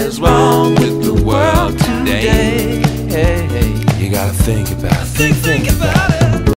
is wrong with the world today? You gotta think about it. Think about it.